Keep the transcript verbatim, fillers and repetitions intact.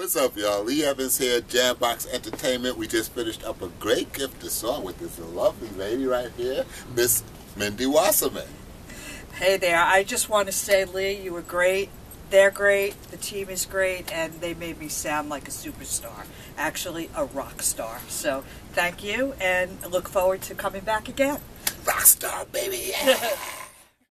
What's up, y'all? Lee Evans here at JAMBOX Entertainment. We just finished up a great gift of song with this lovely lady right here, Miss Mindy Wasserman. Hey there. I just want to say, Lee, you were great. They're great. The team is great, and they made me sound like a superstar. Actually, a rock star. So, thank you, and I look forward to coming back again. Rock star, baby! Yeah.